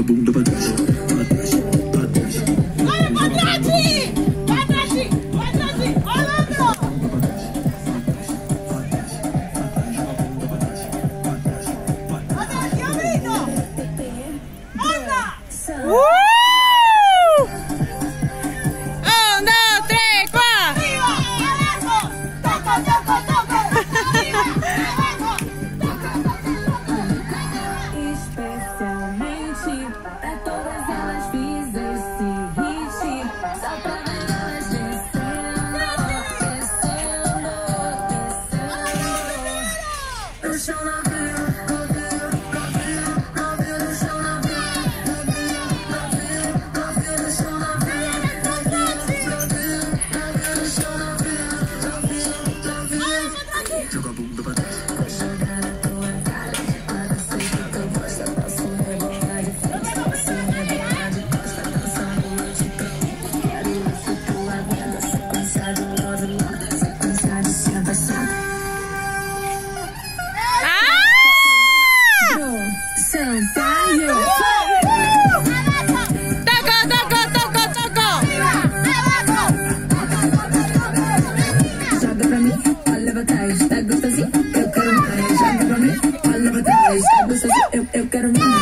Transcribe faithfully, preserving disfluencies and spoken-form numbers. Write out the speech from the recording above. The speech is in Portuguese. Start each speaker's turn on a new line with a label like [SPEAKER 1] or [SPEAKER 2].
[SPEAKER 1] a bunda pra trás, pra trás, pra trás.
[SPEAKER 2] Olha pra trás! Pra trás! Pra trás! Olha, Leandro! Olha aqui, amigo! Anda!
[SPEAKER 3] Uh! Um, dois, três, quatro!
[SPEAKER 2] Viva! Abajo! Toca, toca, toca! Viva! Abajo! Toca, toca, toca!
[SPEAKER 4] Especialmente pra todas elas fiz esse hit, só pra ver elas descendo, descendo, descendo. No chão novinho, novinho, novinho, novinho no chão novinho, novinho, novinho, novinho no chão novinho, novinho, novinho, novinho no chão novinho, novinho, novinho.
[SPEAKER 1] Joga a bunda pra trás.
[SPEAKER 4] Jogar na tua cara, para sei que tu gosta, posso rebolar de frente, posso rebolar de costa, dançando o TikTok. Quero isso, tua venda, sequência de love, love, sequência de senta, senta. Sampaio!
[SPEAKER 3] Toca, toca, toca, toca!
[SPEAKER 4] Joga pra mim, olha pra trás, tá gostosinho? Eu quero mais. Joga pra mim, olha pra trás, tá gostosinho? Eu, eu quero mais.